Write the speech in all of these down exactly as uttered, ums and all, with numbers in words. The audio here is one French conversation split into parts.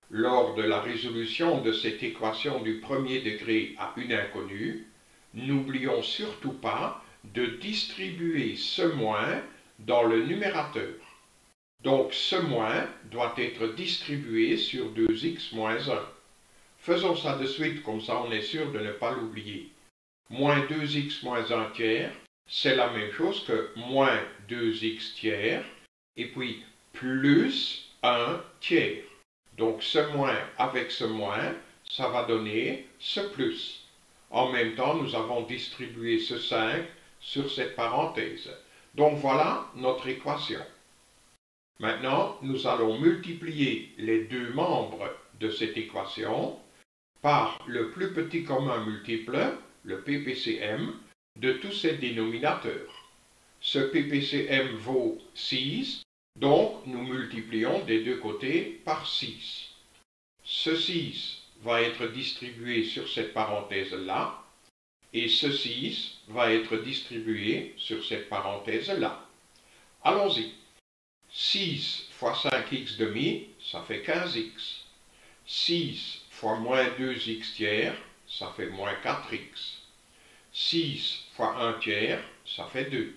lors de la résolution de cette équation du premier degré à une inconnue, n'oublions surtout pas de distribuer ce moins dans le numérateur. Donc ce moins doit être distribué sur deux x moins un. Faisons ça de suite, comme ça on est sûr de ne pas l'oublier. Moins deux x moins un tiers, c'est la même chose que moins deux x tiers, et puis plus un tiers. Donc ce moins avec ce moins, ça va donner ce plus. En même temps, nous avons distribué ce cinq sur cette parenthèse. Donc voilà notre équation. Maintenant, nous allons multiplier les deux membres de cette équation par le plus petit commun multiple, le P P C M, de tous ces dénominateurs. Ce P P C M vaut six, donc nous multiplions des deux côtés par six. Ce six va être distribué sur cette parenthèse-là, et ce six va être distribué sur cette parenthèse-là. Allons-y. six fois cinq x demi, ça fait quinze x. six fois moins deux x tiers, ça fait moins quatre x. six fois un tiers, ça fait deux.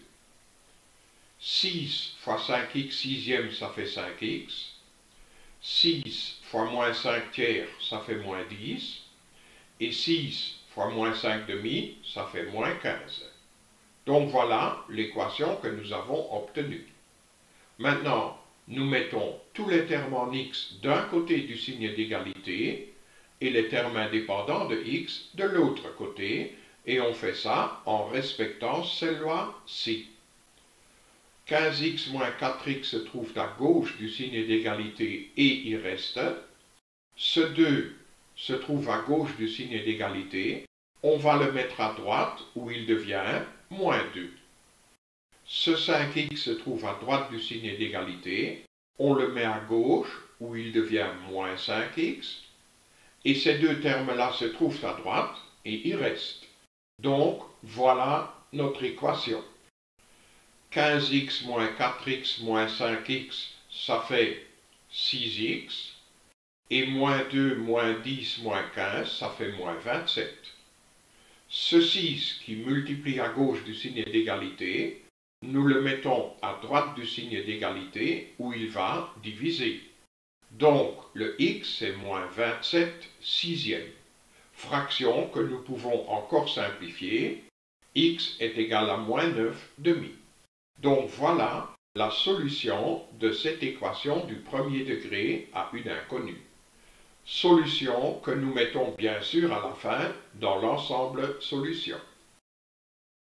six fois cinq x sixième, ça fait cinq x. six fois moins cinq tiers, ça fait moins dix. Et six fois moins cinq demi, ça fait moins quinze. Donc voilà l'équation que nous avons obtenue. Maintenant, nous mettons tous les termes en x d'un côté du signe d'égalité et les termes indépendants de x de l'autre côté, et on fait ça en respectant ces lois-ci. quinze x moins quatre x se trouvent à gauche du signe d'égalité et y reste. Ce deux se trouve à gauche du signe d'égalité. On va le mettre à droite où il devient moins deux. Ce cinq x se trouve à droite du signe d'égalité. On le met à gauche où il devient moins cinq x. Et ces deux termes-là se trouvent à droite et y restent. Donc, voilà notre équation. quinze x moins quatre x moins cinq x, ça fait six x. Et moins deux moins dix moins quinze, ça fait moins vingt-sept. Ce six qui multiplie à gauche du signe d'égalité, nous le mettons à droite du signe d'égalité où il va diviser. Donc, le x c'est moins vingt-sept sixième. Fraction que nous pouvons encore simplifier. X est égal à moins neuf demi. Donc voilà la solution de cette équation du premier degré à une inconnue. Solution que nous mettons bien sûr à la fin dans l'ensemble solution.